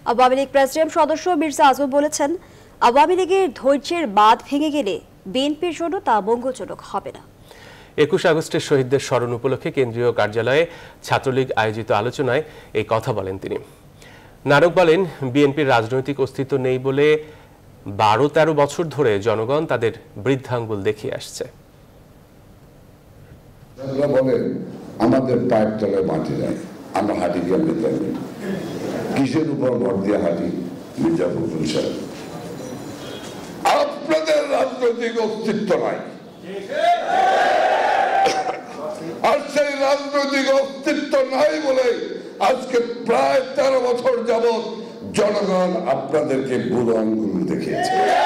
Awami League presidium সদস্য মির্জা আজম বলেছেন, আওয়ামী লীগের ধৈর্যের বাঁধ ভেঙে গেলে বিএনপির জন্য তা মঙ্গলজনক হবে না। 21 আগস্টের শহীদদের স্মরণ উপলক্ষে কেন্দ্রীয় কার্যালয়ে ছাত্রলীগ আয়োজিত আলোচনায় এই কথা বলেন তিনি। নানক বলেন, বিএনপির রাজনৈতিক অস্তিত্ব নেই বলে 12-13 বছর ধরে জনগণ তাদের বৃদ্ধাঙ্গুল দেখিয়ে আসছে। বলেন আমাদের পায়ের তলে মাটি নাই, আমরা হাঁটি কেমনি থাকবে, কিসের উপর ভর দিয়ে হাঁটি? মির্জা ফখরুল সাহেব, আপনাদের রাজনৈতিক অস্তিত্ব নাই, আর সেই রাজনৈতিক অস্তিত্ব নাই বলে আজকে প্রায় 13 বছর যাবৎ জনগণ আপনাদেরকে বুড়ো আঙ্গুল দেখিয়েছে।